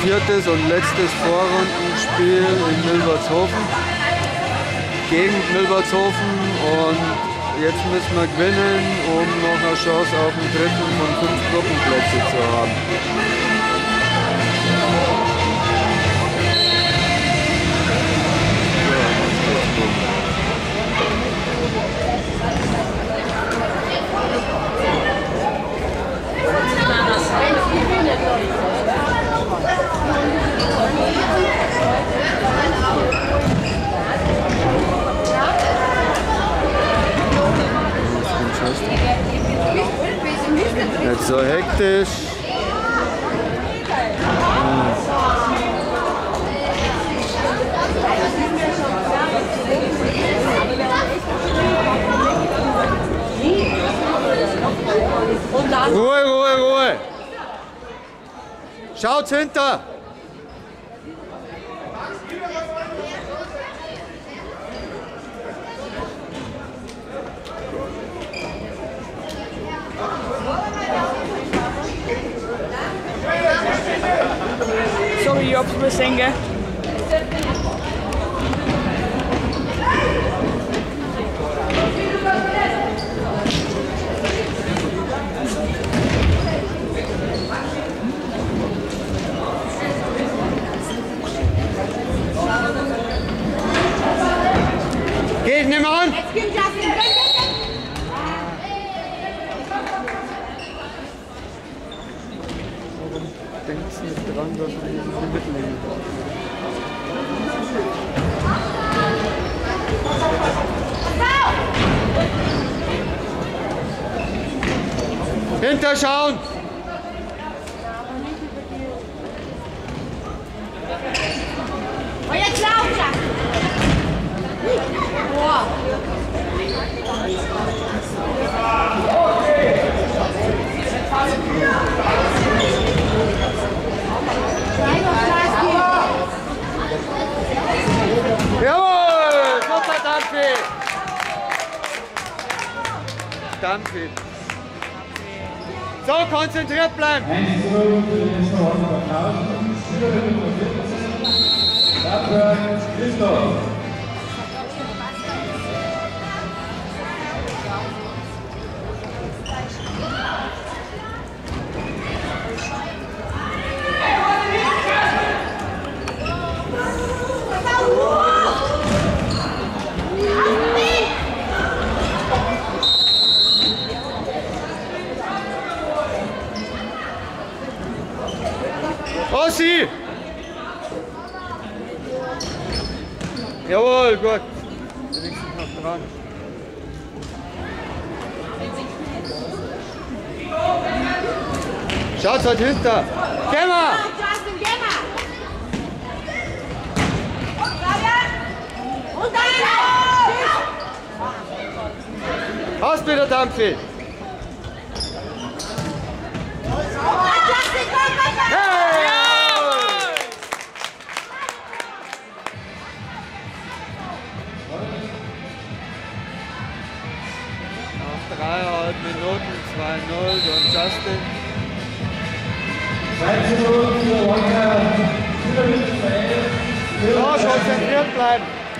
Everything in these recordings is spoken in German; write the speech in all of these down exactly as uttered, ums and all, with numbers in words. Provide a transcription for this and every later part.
viertes und letztes Vorrundenspiel in Milbertshofen gegen Milbertshofen und jetzt müssen wir gewinnen, um noch eine Chance auf den dritten von fünf Gruppenplätze zu haben. Nicht so hektisch. Ruhe, Ruhe, Ruhe. Schaut's hinter. Sorry, Job, we zingen. Geht nicht mehr an! Denkt nicht dran, dass wir die mitnehmen. Hinterschauen! Und jetzt laufen! Boah! Jawohl! Super, Dampfi! Dampfi! So, konzentriert bleiben! Ossi! Jawohl, gut. Wenigstens noch dran. Schaut halt hinter. Geh mal! Justin, geh mal! Und dann! Hast wieder Dampfi! Hey! Nach dreieinhalb Minuten zwei null und Justin. So, konzentriert bleiben.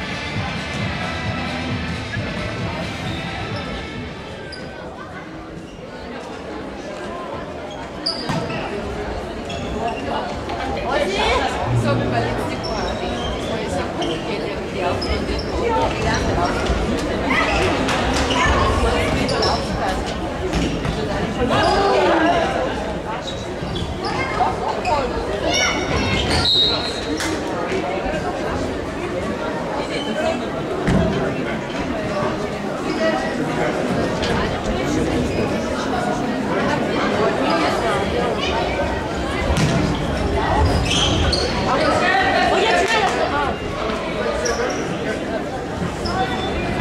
So wie bei letzten Quali. So ist auch gut, die Aufwände. Und jetzt schnell das noch auf.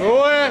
Ruhe!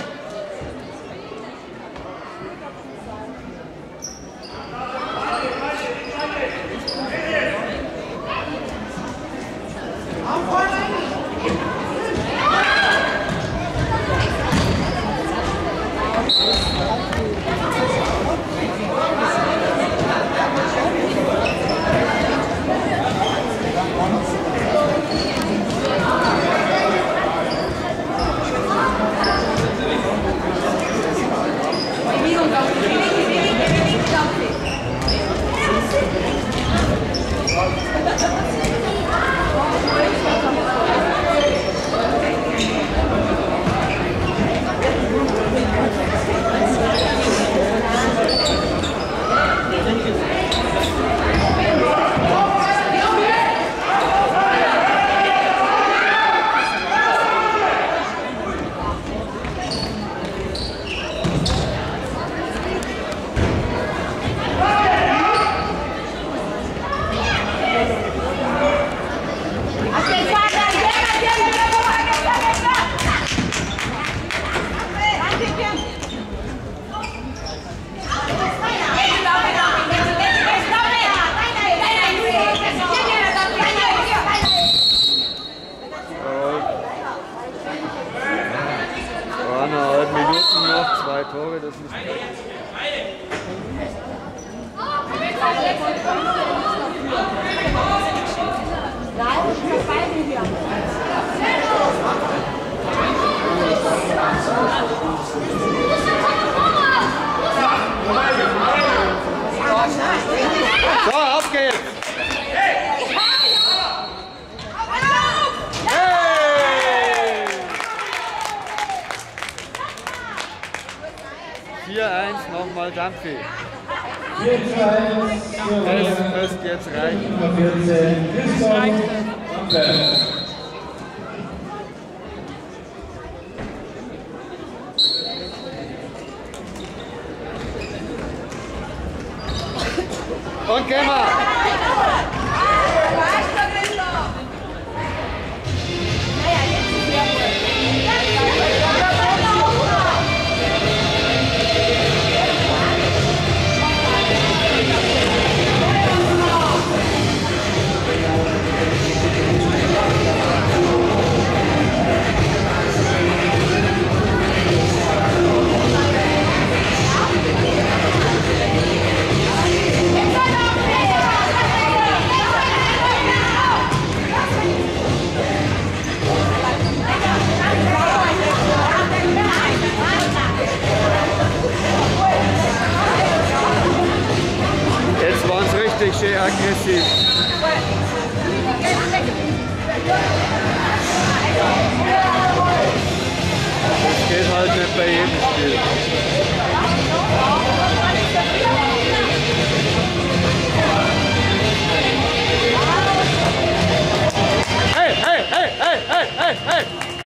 Eineinhalb Minuten noch, zwei Tore, das ist so, auf geht's! vier eins nochmal Dampfi. Das müsste jetzt reichen. Das reicht. Und gehen wir! Jetzt waren es richtig schön aggressiv. Das geht halt nicht bei jedem Spiel.